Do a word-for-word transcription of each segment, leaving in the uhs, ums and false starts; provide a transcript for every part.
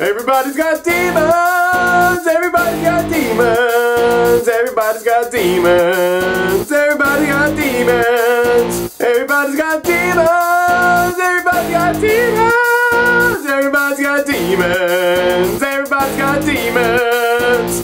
Everybody's got demons. Everybody's got demons. Everybody's got demons. Everybody's got demons. Everybody's got demons. Everybody's got demons. Everybody's got demons. Everybody's got demons.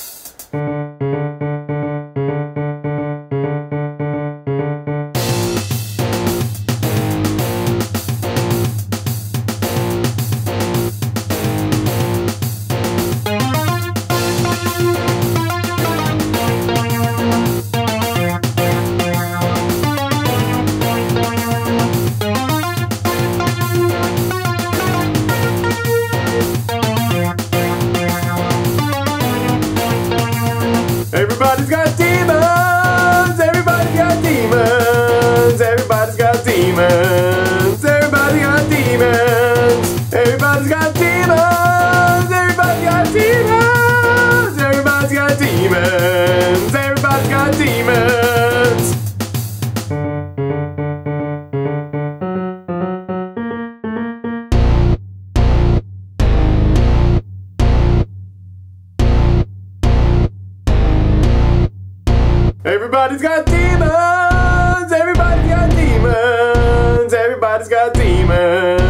Everybody's got demons. Everybody's got demons. Everybody's got demons. Everybody's got demons. Everybody's got demons. Everybody's got demons. Everybody's got demons. Everybody's got demons. Everybody's got demons. Everybody's got demons. Everybody's got demons.